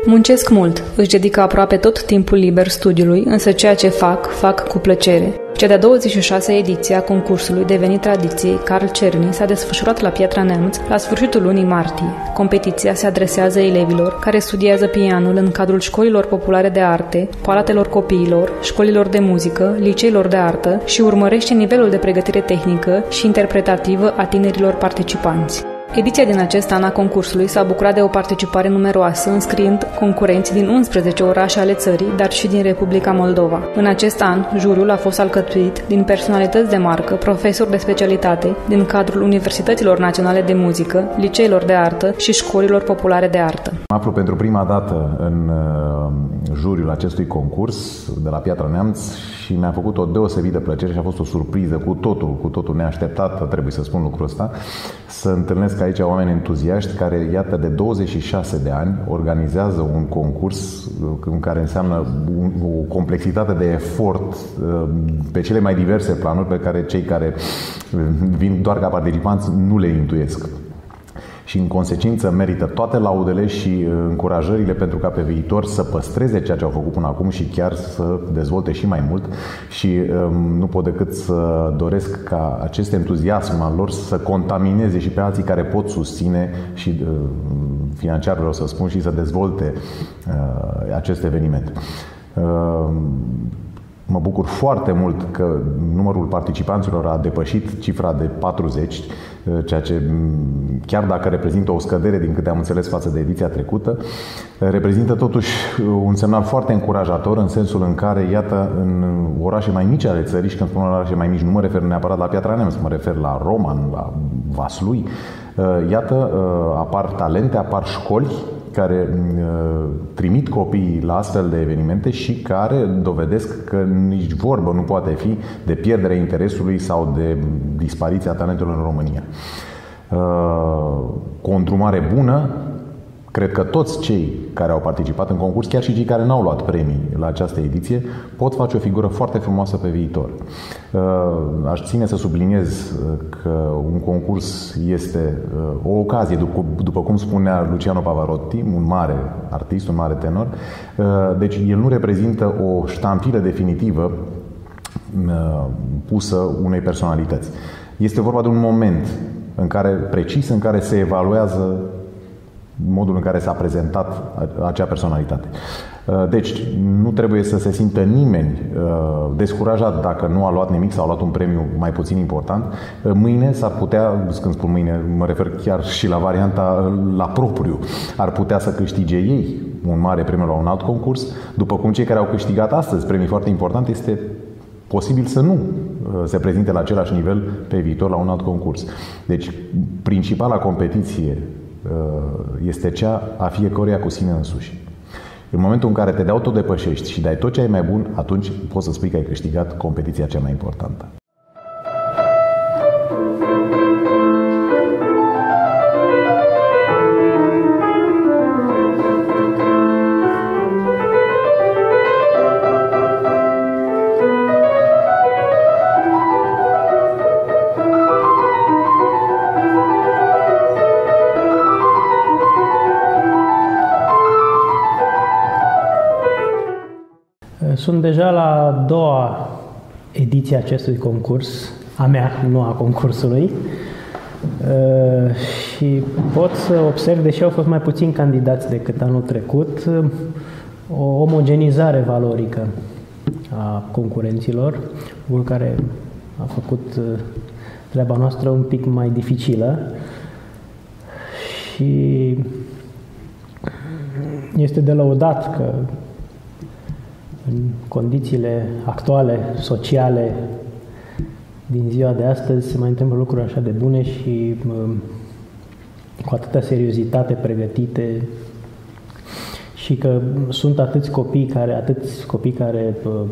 Muncesc mult, își dedică aproape tot timpul liber studiului, însă ceea ce fac cu plăcere. Cea de-a 26-a ediție a concursului, devenit tradiție, Carl Czerny, s-a desfășurat la Piatra Neamț la sfârșitul lunii martie. Competiția se adresează elevilor care studiază pianul în cadrul școlilor populare de arte, palatelor copiilor, școlilor de muzică, liceilor de artă și urmărește nivelul de pregătire tehnică și interpretativă a tinerilor participanți. Ediția din acest an a concursului s-a bucurat de o participare numeroasă, înscriind concurenți din 11 orașe ale țării, dar și din Republica Moldova. În acest an, juriul a fost alcătuit din personalități de marcă, profesori de specialitate, din cadrul Universităților Naționale de Muzică, liceilor de artă și școlilor populare de artă. Mă aflu pentru prima dată în juriul acestui concurs de la Piatra Neamț și mi-a făcut o deosebită plăcere și a fost o surpriză cu totul neașteptată, trebuie să spun lucrul ăsta, să întâlnesc aici oameni entuziaști care, iată, de 26 de ani organizează un concurs în care înseamnă o complexitate de efort pe cele mai diverse planuri pe care cei care vin doar ca participanți nu le intuiesc. Și în consecință merită toate laudele și încurajările pentru ca pe viitor să păstreze ceea ce au făcut până acum și chiar să dezvolte și mai mult. Și nu pot decât să doresc ca acest entuziasm al lor să contamineze și pe alții care pot susține și financiar, vreau să spun, și să dezvolte acest eveniment. Mă bucur foarte mult că numărul participanților a depășit cifra de 40, ceea ce, chiar dacă reprezintă o scădere din câte am înțeles față de ediția trecută, reprezintă totuși un semnal foarte încurajator în sensul în care, iată, în orașe mai mici ale țării, și când spun orașe mai mici, nu mă refer neapărat la Piatra Neamț, mă refer la Roman, la Vaslui, iată, apar talente, apar școli care trimit copiii la astfel de evenimente și care dovedesc că nici vorbă nu poate fi de pierderea interesului sau de dispariția talentelor în România. Cu o îndrumare bună, cred că toți cei care au participat în concurs, chiar și cei care n-au luat premii la această ediție, pot face o figură foarte frumoasă pe viitor. Aș ține să subliniez că un concurs este o ocazie, după cum spunea Luciano Pavarotti, un mare artist, un mare tenor. Deci el nu reprezintă o ștampilă definitivă pusă unei personalități. Este vorba de un moment precis în care se evaluează modul în care s-a prezentat acea personalitate. Deci, nu trebuie să se simtă nimeni descurajat dacă nu a luat nimic sau a luat un premiu mai puțin important. Mâine s-ar putea, când spun mâine, mă refer chiar și la varianta la propriu, ar putea să câștige ei un mare premiu la un alt concurs, după cum cei care au câștigat astăzi premii foarte importante este posibil să nu se prezinte la același nivel pe viitor la un alt concurs. Deci, principala competiție este cea a fiecăruia cu sine însuși. În momentul în care te autodepășești și dai tot ce ai mai bun, atunci poți să spui că ai câștigat competiția cea mai importantă. Sunt deja la a doua ediție a acestui concurs, a mea, nu a concursului, și pot să observ, deși au fost mai puțini candidați decât anul trecut, o omogenizare valorică a concurenților, lucru care a făcut treaba noastră un pic mai dificilă și este de lăudat că în condițiile actuale, sociale, din ziua de astăzi, se mai întâmplă lucruri așa de bune și cu atâta seriozitate pregătite și că sunt atâți copii care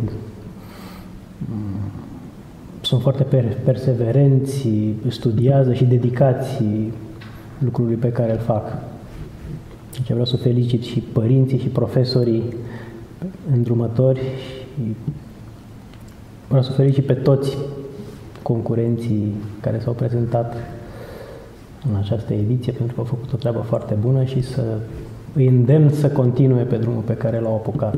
sunt foarte perseverenți, studiază și dedicați lucrului pe care îl fac. Deci vreau să felicit și părinții și profesorii îndrumători și vreau să felicit pe toți concurenții care s-au prezentat în această ediție pentru că au făcut o treabă foarte bună și să îi îndemn să continue pe drumul pe care l-au apucat.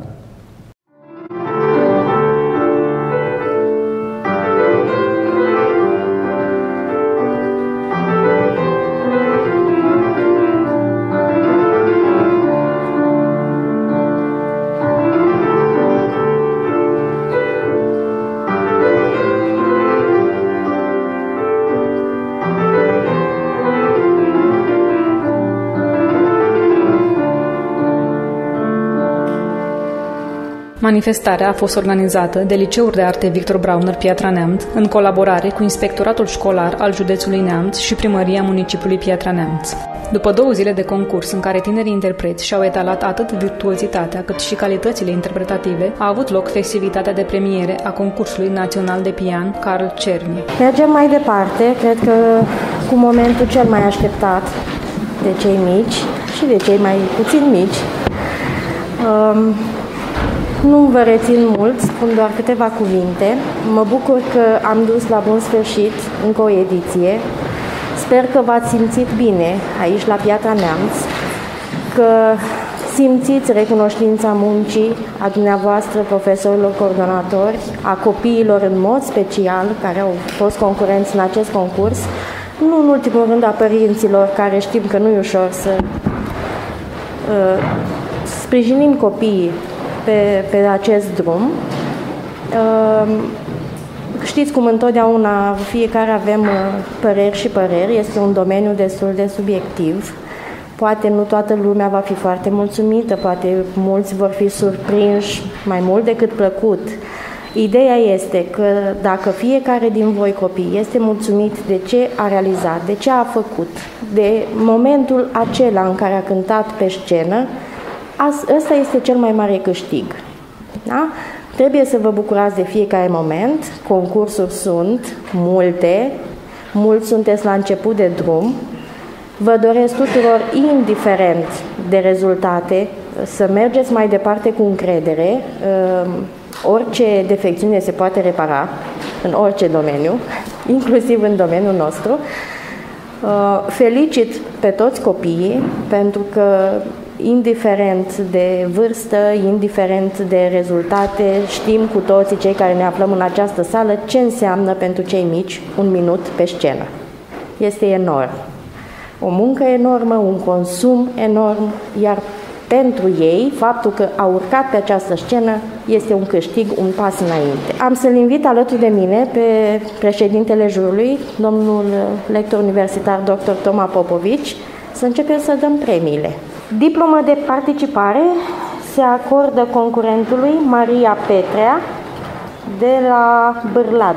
Manifestarea a fost organizată de Liceul de Arte Victor Brauner Piatra Neamț, în colaborare cu Inspectoratul Școlar al Județului Neamț și Primăria Municipiului Piatra Neamț. După 2 zile de concurs în care tinerii interpreți și-au etalat atât virtuozitatea cât și calitățile interpretative, a avut loc festivitatea de premiere a concursului național de pian Carl Czerny. Mergem mai departe, cred că cu momentul cel mai așteptat de cei mici și de cei mai puțin mici. Nu vă rețin mult, spun doar câteva cuvinte. Mă bucur că am dus la bun sfârșit încă o ediție. Sper că v-ați simțit bine aici la Piatra Neamț, că simțiți recunoștința muncii a dumneavoastră, profesorilor coordonatori, a copiilor în mod special, care au fost concurenți în acest concurs, nu în ultimul rând a părinților, care știm că nu e ușor să sprijinim copiii pe acest drum. Știți cum întotdeauna fiecare avem păreri și păreri, este un domeniu destul de subiectiv. Poate nu toată lumea va fi foarte mulțumită, poate mulți vor fi surprinși mai mult decât plăcut. Ideea este că dacă fiecare din voi copii este mulțumit de ce a realizat, de ce a făcut, de momentul acela în care a cântat pe scenă, ăsta este cel mai mare câștig. Da? Trebuie să vă bucurați de fiecare moment, concursuri sunt multe, mulți sunteți la început de drum. Vă doresc tuturor, indiferent de rezultate, să mergeți mai departe cu încredere. Orice defecțiune se poate repara în orice domeniu, inclusiv în domeniul nostru. Felicit pe toți copiii, pentru că indiferent de vârstă, indiferent de rezultate, știm cu toții cei care ne aflăm în această sală ce înseamnă pentru cei mici 1 minut pe scenă. Este enorm. O muncă enormă, un consum enorm, iar pentru ei, faptul că au urcat pe această scenă este un câștig, un pas înainte. Am să-l invit alături de mine pe președintele jurului, domnul lector universitar dr. Toma Popovici, să începem să dăm premiile. Diploma de participare se acordă concurentului Maria Petrea de la Bârlad.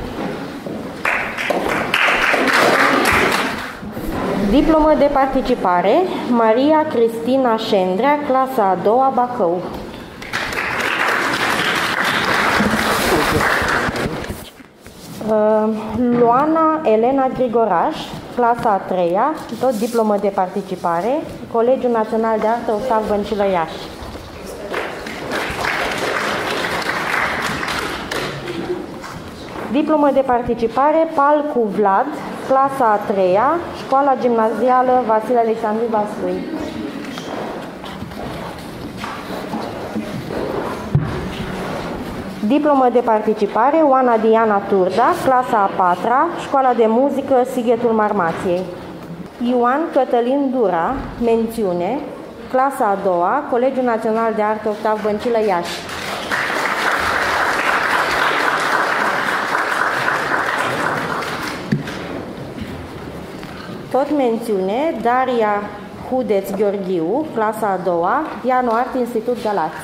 Diplomă de participare Maria Cristina Șendrea, clasa a 2-a, Bacău. Luana Elena Grigoraș, clasa a 3-a, tot diplomă de participare, Colegiul Național de Artă Octav Băncilă Iași. Diplomă de participare Palcu Vlad, clasa a 3-a, Școala Gimnazială Vasile Alexandru Vaslui. Diplomă de participare Oana Diana Turda, clasa a 4-a, Școala de Muzică Sighetul Marmației. Ioan Cătălin Dura, mențiune, clasa a 2-a, Colegiul Național de Artă Octav Băncilă Iași. Tot mențiune Daria Hudeț Gheorghiu, clasa a 2-a, Piano Art Institut Galați.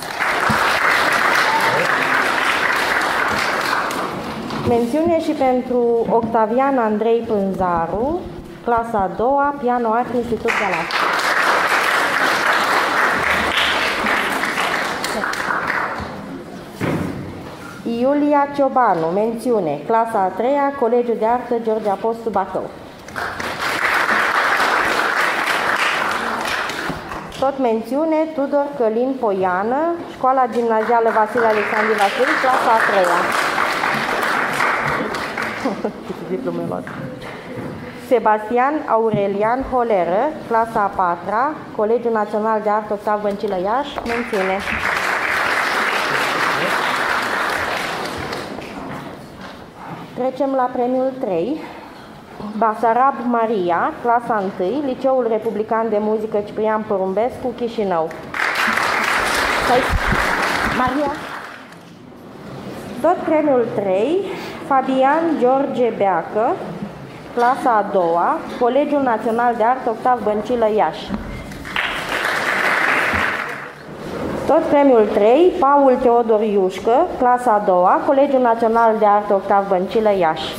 Mențiune și pentru Octavian Andrei Pânzaru, clasa a 2-a, Piano Art Institut Galați. Iulia Ciobanu, mențiune, clasa a 3-a, Colegiul de Artă George Apostu Bacău. Tot mențiune Tudor Călin Poiană, Școala Gimnazială Vasile Alexandru Vaslui, clasa a 3-a. Sebastian Aurelian Holeră, clasa a 4-a, Colegiul Național de Artă Octav Băncilă Iași, mențiune. Trecem la premiul 3. Basarab Maria, clasa 1, Liceul Republican de Muzică Ciprian Porumbescu, Chișinău. Maria. Tot premiul 3, Fabian George Beacă, clasa a 2-a, Colegiul Național de Artă Octav Băncilă Iași. Tot premiul 3, Paul Teodor Iușcă, clasa a 2-a, Colegiul Național de Artă Octav Băncilă Iași.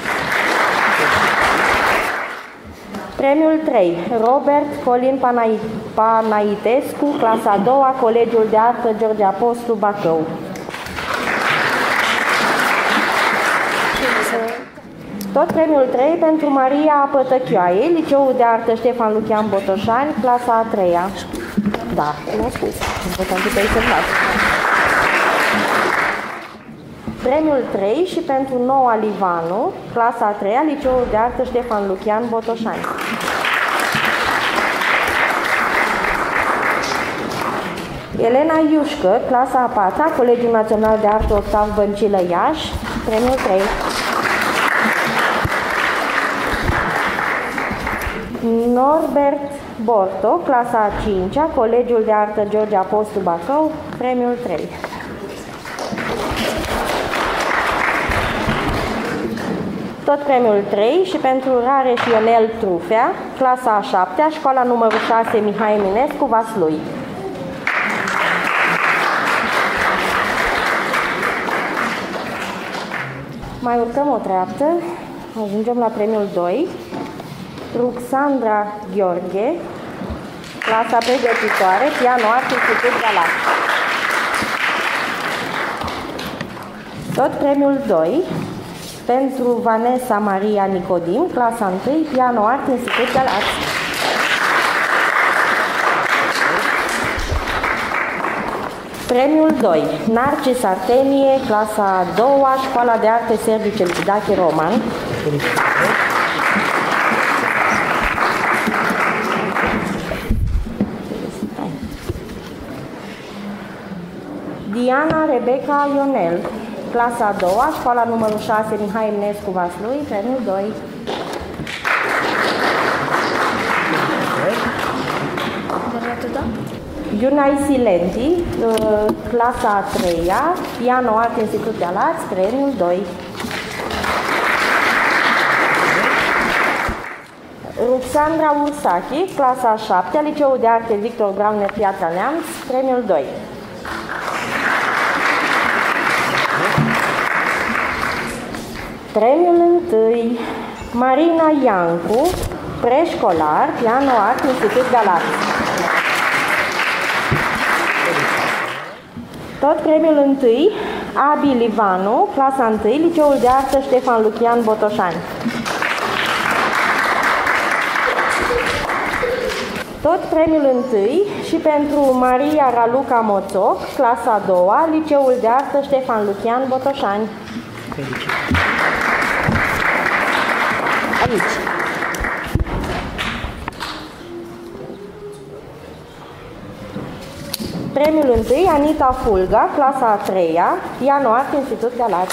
Premiul 3, Robert Colin Panaitescu, clasa a 2-a, Colegiul de Artă George Apostlu, Bacău. Tot premiul 3 pentru Maria Pătăchioaie, Liceul de Artă Ștefan Lucian Botoșani, clasa a 3-a. Da, nu spus. Premiul 3 și pentru Noua Livanu, clasa a 3-a, Liceul de Artă Ștefan Lucian Botoșani. Elena Iușcă, clasa a 4-a, Colegiul Național de Artă Octav Băncilă Iași, premiul 3. Norbert Borto, clasa a 5-a, Colegiul de Artă George Apostlu Bacău, premiul 3. Tot premiul 3 și pentru Rareș Ionel Trufea, clasa a 7-a, școala numărul 6 Mihai Eminescu, Vaslui. Mai urcăm o treaptă, ajungem la premiul 2. Ruxandra Gheorghe, clasa pregătitoare, piano art Institut Galați. Tot premiul 2 pentru Vanessa Maria Nicodim, clasa 1, piano art Institut Galați. Premiul 2, Narcis Artenie, clasa a 2-a, Școala de Arte Sergiu Celibidache Roman. Diana Rebecca Ionel, clasa a 2-a, școala numărul 6 Mihai Eminescu, Vaslui, premiul 2. Iunai Silenti, clasa a 3-a, piano art Institut Galați, premiul 2. Ruxandra Ursachi, clasa a 7-a, Liceul de Arte Victor Brauner, Piatra Neamț, premiul 2. Premiul 1, Marina Iancu, preșcolar, piano art Institut Galați. Tot premiul 1, Abi Livanu, clasa 1, Liceul de Artă Ștefan Lucian Botoșani. Tot premiul 1 și pentru Maria Raluca Moțoc, clasa a 2-a, Liceul de Artă Ștefan Lucian Botoșani. Aici. Premiul 1, Anita Fulga, clasa a 3-a, piano art Institut Galați.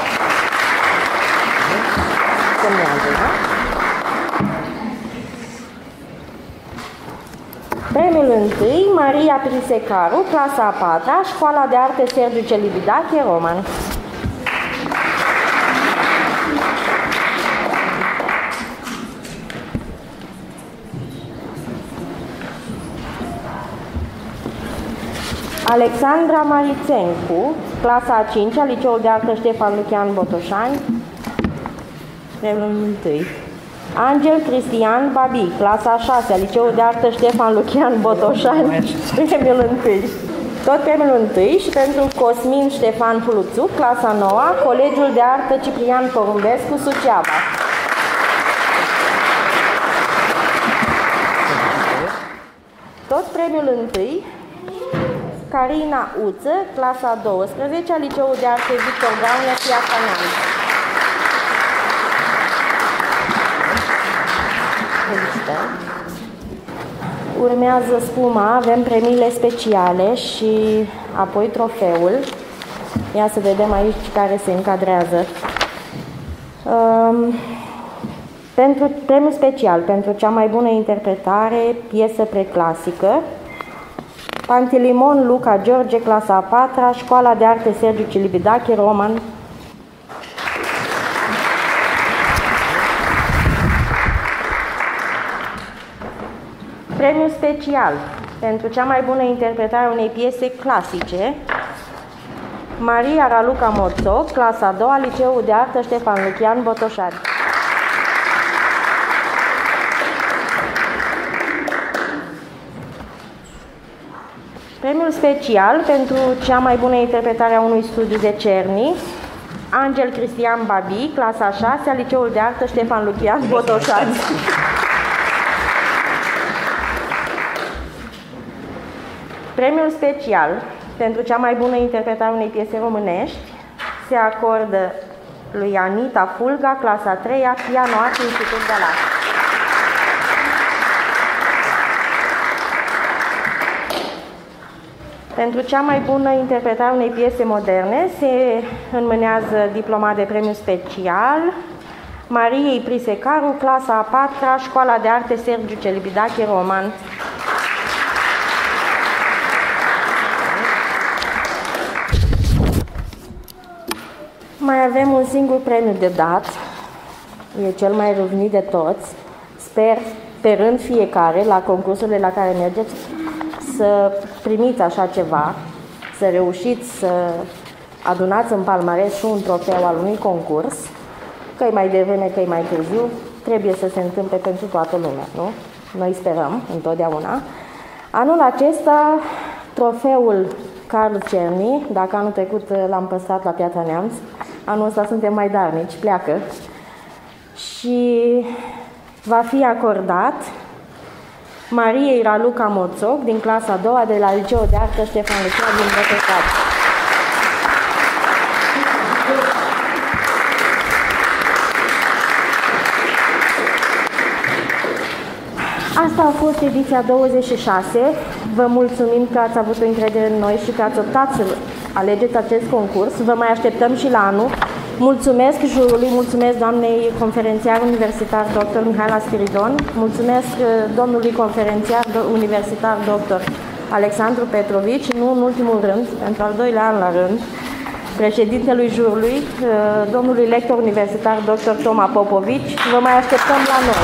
Premiul 1, Maria Prisecaru, clasa a 4-a, Școala de Arte Sergiu Celibidache, Roman. Alexandra Marițencu, clasa a 5-a, Liceul de Artă Ștefan Lucian Botoșani, premiul 1. Angel Cristian Babi, clasa a 6-a, Liceul de Artă Ștefan Lucian Botoșani, premiul 1. Tot premiul 1 și pentru Cosmin Ștefan Huluțu, clasa 9-a, Colegiul de Artă Ciprian Porumbescu, Suceava. Tot premiul 1, Carina Uță, clasa 12-a, Liceul de Arte Victor Brauner, Piatra Neamț. președinte. Urmează spuma, avem premiile speciale și apoi trofeul. Ia să vedem aici care se încadrează. Pentru premiul special, pentru cea mai bună interpretare, piesă preclasică, Pantilimon Luca George, clasa a 4-a, Școala de Arte Sergiu Celibidache, Roman. Premiul special pentru cea mai bună interpretare a unei piese clasice, Maria Raluca Moțoc, clasa a 2-a, Liceul de Artă Ștefan Lucian, Botoșani. Premiul special pentru cea mai bună interpretare a unui studiu de Cerni, Angel Cristian Babi, clasa a 6-a, Liceul de Artă Ștefan Lucian, Botoșani. Premiul special pentru cea mai bună interpretare a unei piese românești se acordă lui Anita Fulga, clasa a 3-a, Piano Art, Institut Galați. Pentru cea mai bună interpretare a unei piese moderne se înmânează diploma de premiu special Mariei Prisecaru, clasa a 4-a, Școala de Arte Sergiu Celibidache, Roman. Mai avem un singur premiu de dat, e cel mai râvnit de toți. Sper, pe rând fiecare, la concursurile la care mergeți, să primiți așa ceva, să reușiți să adunați în palmares și un trofeu al unui concurs, că-i mai devreme, că-i mai târziu, trebuie să se întâmple pentru toată lumea, nu? Noi sperăm întotdeauna. Anul acesta, trofeul Carl Cerny, dacă anul trecut l-am păstrat la Piatra Neamț, anul ăsta suntem mai darnici, pleacă, și va fi acordat Mariei Raluca Moțoc, din clasa a 2-a, de la Liceul de Artă Ștefan Lucian, din Botoșani. Asta a fost ediția 26. Vă mulțumim că ați avut o încredere în noi și că ați optat să alegeți acest concurs. Vă mai așteptăm și la anul. Mulțumesc jurului, mulțumesc doamnei conferențiar universitar dr. Mihaela Spiridon, mulțumesc domnului conferențiar universitar dr. Alexandru Petrovici, nu în ultimul rând, pentru al doilea an la rând, președintelui jurului, domnului lector universitar dr. Toma Popovici. Vă mai așteptăm la noi.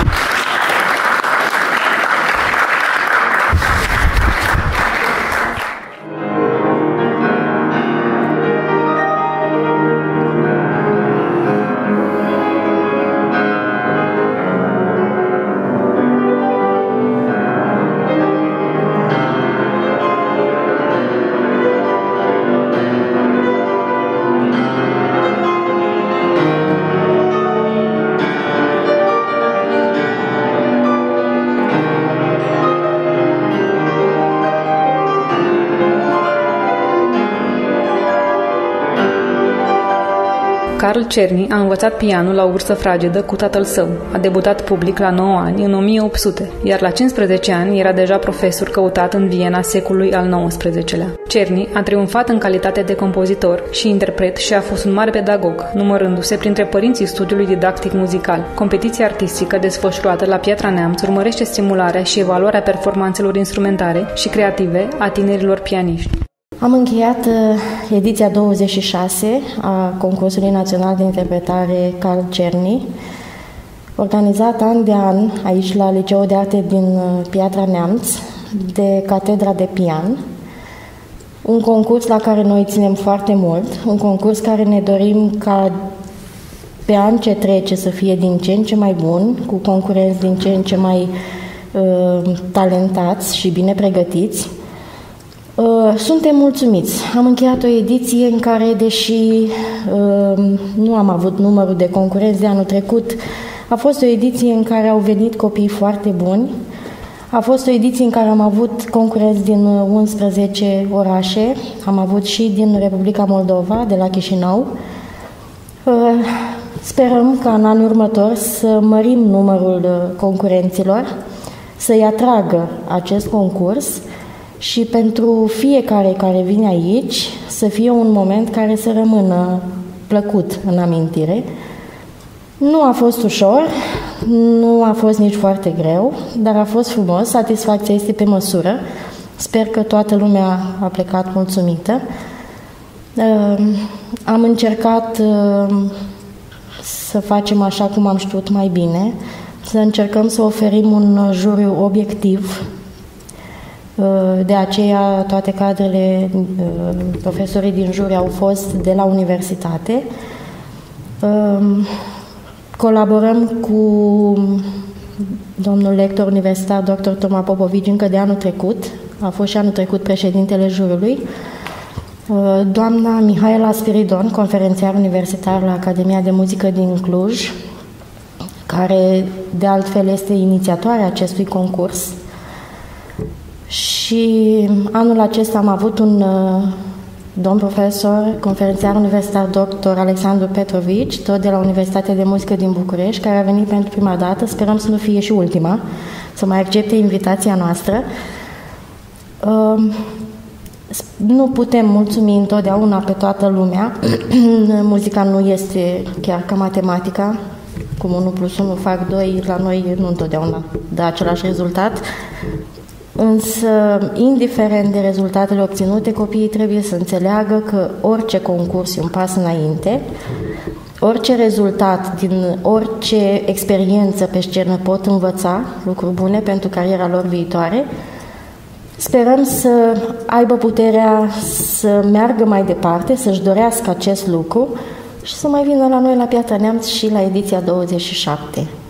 Carl Cerny a învățat pianul la o vârstă fragedă cu tatăl său. A debutat public la 9 ani, în 1800, iar la 15 ani era deja profesor căutat în Viena secolului al XIX-lea. Cerny a triumfat în calitate de compozitor și interpret și a fost un mare pedagog, numărându-se printre părinții studiului didactic muzical. Competiția artistică desfășurată la Piatra Neamț urmărește stimularea și evaluarea performanțelor instrumentare și creative a tinerilor pianiști. Am încheiat ediția 26 a Concursului Național de Interpretare Carl Cerny, organizat an de an aici la Liceul de Arte din Piatra Neamț, de Catedra de Pian. Un concurs la care noi ținem foarte mult, un concurs care ne dorim ca pe an ce trece să fie din ce în ce mai bun, cu concurenți din ce în ce mai talentați și bine pregătiți. Suntem mulțumiți. Am încheiat o ediție în care, deși nu am avut numărul de concurenți de anul trecut, a fost o ediție în care au venit copii foarte buni. A fost o ediție în care am avut concurenți din 11 orașe, am avut și din Republica Moldova, de la Chișinău. Sperăm ca în anul următor să mărim numărul concurenților să-i atragă acest concurs și pentru fiecare care vine aici să fie un moment care să rămână plăcut în amintire. Nu a fost ușor, nu a fost nici foarte greu, dar a fost frumos, satisfacția este pe măsură. Sper că toată lumea a plecat mulțumită. Am încercat să facem așa cum am știut mai bine, să încercăm să oferim un juriu obiectiv. De aceea toate cadrele, profesorii din juriu au fost de la universitate. Colaborăm cu domnul lector universitar, dr. Toma Popovici, încă de anul trecut. A fost și anul trecut președintele juriului. Doamna Mihaela Spiridon, conferențiar universitar la Academia de Muzică din Cluj, care de altfel este inițiatoarea acestui concurs. Și anul acesta am avut un domn profesor, conferențiar universitar dr. Alexandru Petrovici, tot de la Universitatea de Muzică din București, care a venit pentru prima dată, sperăm să nu fie și ultima, să mai accepte invitația noastră. Nu putem mulțumi întotdeauna pe toată lumea. Muzica nu este chiar ca matematica, cum 1 + 1 fac 2, la noi nu întotdeauna dă același rezultat. Însă, indiferent de rezultatele obținute, copiii trebuie să înțeleagă că orice concurs e un pas înainte, orice rezultat din orice experiență pe scenă pot învăța lucruri bune pentru cariera lor viitoare. Sperăm să aibă puterea să meargă mai departe, să-și dorească acest lucru și să mai vină la noi la Piatra Neamț și la ediția 27.